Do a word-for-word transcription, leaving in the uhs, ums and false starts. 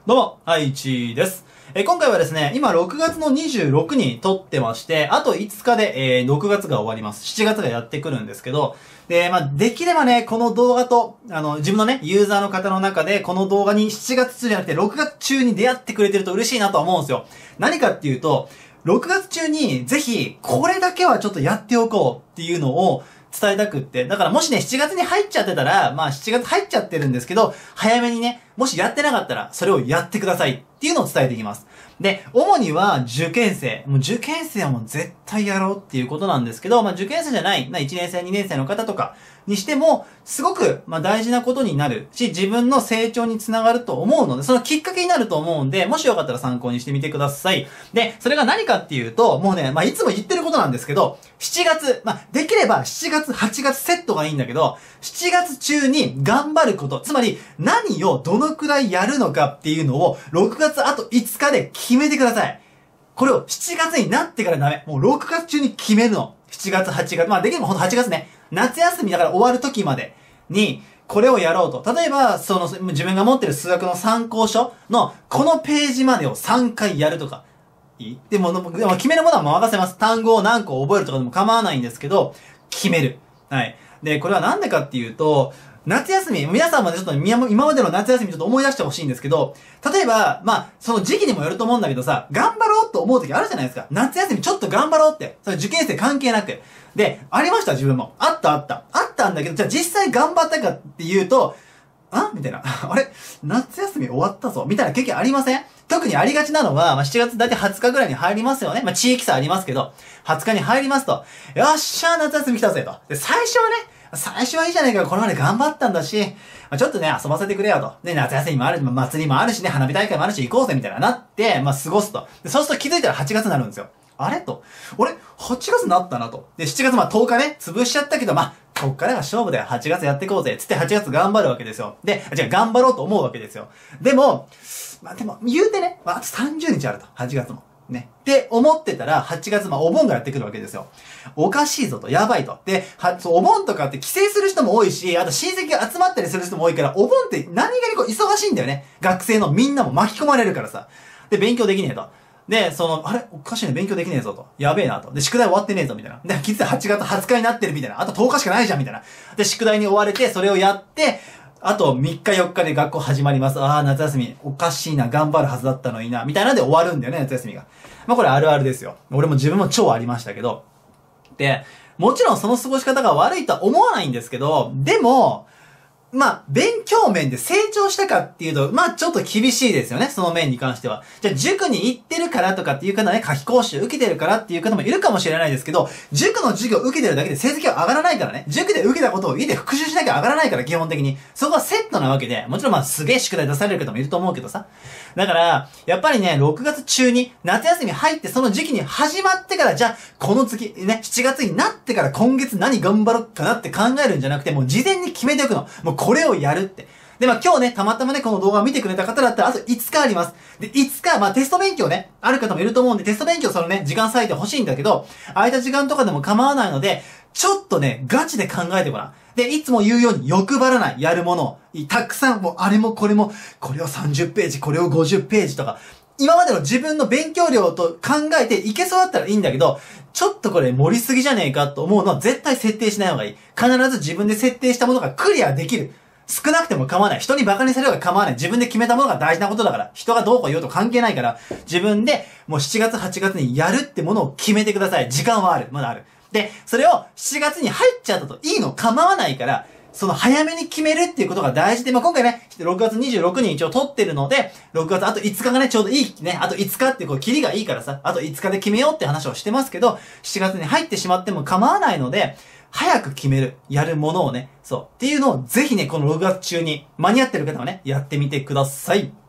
どうも、愛知です。えー、今回はですね、今ろくがつのにじゅうろくに撮ってまして、あといつかで、えー、ろくがつが終わります。しちがつがやってくるんですけど、で、まあ、できればね、この動画と、あの、自分のね、ユーザーの方の中で、この動画にしちがつ中じゃなくてろくがつ中に出会ってくれてると嬉しいなとは思うんですよ。何かっていうと、ろくがつ中にぜひ、これだけはちょっとやっておこうっていうのを、伝えたくって。だからもしね、しちがつに入っちゃってたら、まあしちがつ入っちゃってるんですけど、早めにね、もしやってなかったら、それをやってくださいっていうのを伝えていきます。で、主には受験生。もう受験生はもう絶対やろうっていうことなんですけど、まあ受験生じゃない、いちねん生、にねん生の方とかにしても、すごく、まあ大事なことになるし、自分の成長につながると思うので、そのきっかけになると思うんで、もしよかったら参考にしてみてください。で、それが何かっていうと、もうね、まあいつも言ってることなんですけど、しちがつ、まあできればしちがつ、はちがつセットがいいんだけど、しちがつ中に頑張ること、つまり何をどのくらいやるのかっていうのを、ろくがつあといつかで決めてください。これをしちがつになってからダメ。もうろくがつ中に決めるの。しちがつ、はちがつ、まあできればほんとはちがつね。夏休みだから終わる時までに、これをやろうと。例えば、その、自分が持ってる数学の参考書の、このページまでをさんかいやるとか。いいでも、でも決めるものは任せます。単語を何個覚えるとかでも構わないんですけど、決める。はい。で、これはなんでかっていうと、夏休み、皆さんもね、ちょっと今までの夏休みちょっと思い出してほしいんですけど、例えば、まあ、その時期にもよると思うんだけどさ、頑張ろうと思う時あるじゃないですか。夏休みちょっと頑張ろうって。それ受験生関係なく。で、ありました自分も。あったあった。あったんだけど、じゃあ実際頑張ったかっていうと、あみたいな。あれ夏休み終わったぞみたいな経験ありません？特にありがちなのは、まあ、しちがつだいたいはつかぐらいに入りますよね。まあ、地域差ありますけど、はつかに入りますと。よっしゃー夏休み来たぜと。で、最初はね、最初はいいじゃないかよ。これまで頑張ったんだし、まあ、ちょっとね、遊ばせてくれよと。ね、夏休みもあるし、祭りもあるしね、花火大会もあるし、行こうぜみたいななって、まあ、過ごすと。で、そうすると気づいたらはちがつになるんですよ。あれと。俺、はちがつになったなと。で、しちがつまあとおかね、潰しちゃったけど、まあ、こっからが勝負だよ。はちがつやっていこうぜ。つってはちがつ頑張るわけですよ。で、じゃあ頑張ろうと思うわけですよ。でも、まあでも、言うてね、まあ、あとさんじゅうにちあると。はちがつも。ね。って思ってたら、はちがつ、まあ、お盆がやってくるわけですよ。おかしいぞと、やばいと。で、は、そう、お盆とかって帰省する人も多いし、あと親戚が集まったりする人も多いから、お盆って何気にこう忙しいんだよね。学生のみんなも巻き込まれるからさ。で、勉強できねえと。で、その、あれおかしいね、勉強できねえぞと。やべえなと。で、宿題終わってねえぞ、みたいな。で、気づいたらはちがつはつかになってるみたいな。あととおかしかないじゃん、みたいな。で、宿題に追われて、それをやって、あとみっかよっかで学校始まります。ああ、夏休み。おかしいな。頑張るはずだったのにな。みたいなので終わるんだよね、夏休みが。まあこれあるあるですよ。俺も自分も超ありましたけど。で、もちろんその過ごし方が悪いとは思わないんですけど、でも、まあ、勉強面で成長したかっていうと、まあちょっと厳しいですよね、その面に関しては。じゃあ塾に行ってるからとかっていう方ね、夏期講習受けてるからっていう方もいるかもしれないですけど、塾の授業受けてるだけで成績は上がらないからね。塾で受けたことを家で復習しなきゃ上がらないから、基本的に。そこはセットなわけで、もちろんまあすげえ宿題出される方もいると思うけどさ。だから、やっぱりね、ろくがつ中に、夏休み入ってその時期に始まってから、じゃあ、この次、ね、しちがつになってから今月何頑張ろうかなって考えるんじゃなくて、もう事前に決めておくの。もうこれをやるって。で、まあ今日ね、たまたまね、この動画を見てくれた方だったら、あといつかあります。で、いつか、まあテスト勉強ね、ある方もいると思うんで、テスト勉強そのね、時間割いてほしいんだけど、空いた時間とかでも構わないので、ちょっとね、ガチで考えてごらん。で、いつも言うように欲張らない、やるものを。たくさん、もうあれもこれも、これをさんじゅっページ、これをごじゅっページとか、今までの自分の勉強量と考えていけそうだったらいいんだけど、ちょっとこれ盛りすぎじゃねえかと思うのは絶対設定しない方がいい。必ず自分で設定したものがクリアできる。少なくても構わない。人に馬鹿にされようが構わない。自分で決めたものが大事なことだから。人がどうこう言おうと関係ないから、自分でもうしちがつはちがつにやるってものを決めてください。時間はある。まだある。で、それをしちがつに入っちゃったといいの構わないから、その早めに決めるっていうことが大事で、まあ、今回ね、ろくがつにじゅうろくにちに一応撮ってるので、ろくがつあといつかがね、ちょうどいいね、あといつかってこう、キリがいいからさ、あといつかで決めようって話をしてますけど、しちがつに入ってしまっても構わないので、早く決める、やるものをね、そう。っていうのをぜひね、このろくがつ中に間に合ってる方はね、やってみてください。